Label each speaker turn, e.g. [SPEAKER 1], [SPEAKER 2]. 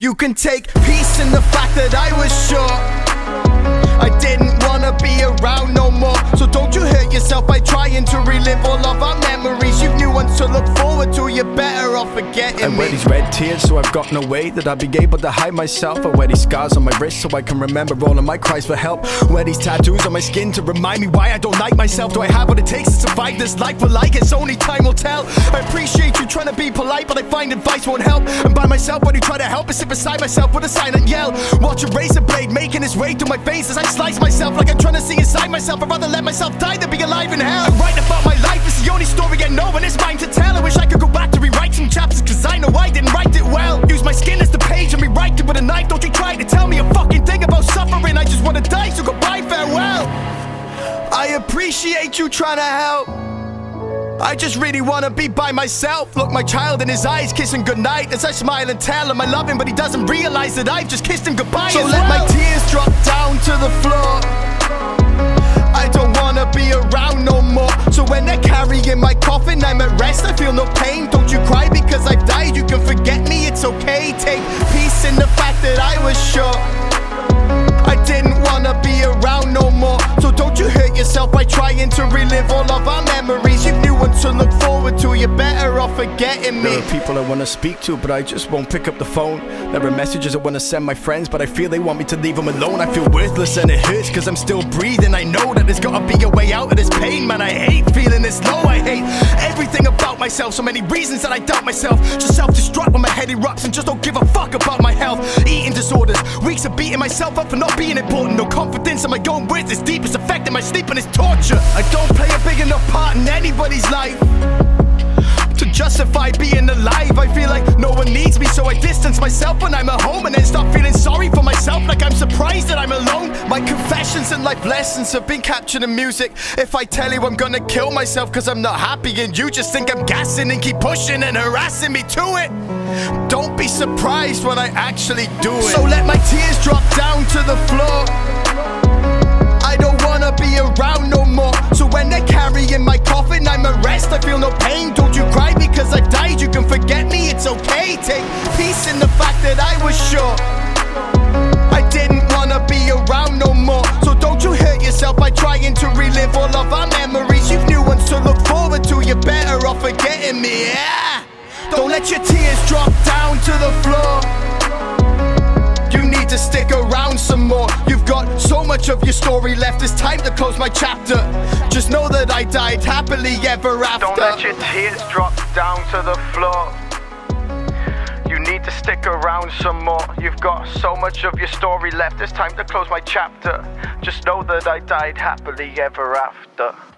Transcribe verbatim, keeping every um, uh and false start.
[SPEAKER 1] You can take peace in the fact that I was sure I didn't wanna be around no more. So don't you hurt yourself by trying to relive all of our memories. You've new ones to look forward to, you're better off forgetting
[SPEAKER 2] I
[SPEAKER 1] me.
[SPEAKER 2] wear these red tears so I've got no way that I'd be able to hide myself. I wear these scars on my wrist so I can remember all of my cries for help. Wear these tattoos on my skin to remind me why I don't like myself. Do I have what it takes to survive this life? Well, I guess only time will tell. I appreciate you trying to be polite, but I find advice won't help. And by myself when you try to help, I sit beside myself with a silent yell. Watch a razor blade making its way through my face as I slice myself like I'm trying to see inside myself. I'd rather let myself die than be alive in hell. I'm writing about my life, it's the only story I know and it's mine to tell. I wish I could go back to rewrite some chapters, cause I know I didn't write it well. Use my skin as the page and rewrite it with a knife. Don't you try to tell me a fucking thing about suffering. I just wanna die, so goodbye, farewell. I appreciate you trying to help. I just really wanna be by myself. Look my child in his eyes, kissing goodnight as I smile and tell him I love him, but he doesn't realize that I've just kissed him goodbye. So let my tears drop down to the floor. I don't wanna be around no more. So when they're carrying my coffin, I'm at rest, I feel no pain. Don't you cry because I've died, you can forget me, it's okay. Take peace in the fact that I was sure I didn't wanna be around no more. So don't you hurt yourself by trying to relive all of our memories. You've new ones to look forward to, you're better off forgetting me. There are people I wanna speak to, but I just won't pick up the phone. There are messages I wanna send my friends, but I feel they want me to leave them alone. I feel worthless and it hurts cause I'm still breathing. I know that there's gotta be a way out of this pain. Man, I hate feeling this low, I hate everything about myself. So many reasons that I doubt myself. Just self-destruct when my head erupts and just don't give a fuck about my health. Eating disorders, weeks of beating myself up for not being important. No confidence in my own words, it's deep, it's affecting my sleep and it's torture. I don't play a big enough part in anybody's life to justify being alive. I feel like no one needs me, so I distance myself when I'm at home and then start feeling sorry for myself, like I'm surprised that I'm alone. My confessions and life lessons have been captured in music. If I tell you I'm gonna kill myself cause I'm not happy and you just think I'm gassing and keep pushing and harassing me to it, don't be surprised when I actually do it. So let my tears drop down to the floor. I don't wanna be around no more. So when they're carrying my coffin, I'm at rest, I feel no pain. Don't you cry because I've died, you can forget me, it's okay. Take peace in the fact that I was sure I didn't wanna be around no more. So don't you hurt yourself by trying to relive all of our memories. You've new ones to look forward to, you're better off forgetting me, yeah. Don't let your tears drop down to the floor. You need to stick around some more. You've got so much of your story left, it's time to close my chapter. Just know that I died happily ever after.
[SPEAKER 3] Don't let your tears drop down to the floor. You need to stick around some more. You've got so much of your story left, it's time to close my chapter. Just know that I died happily ever after.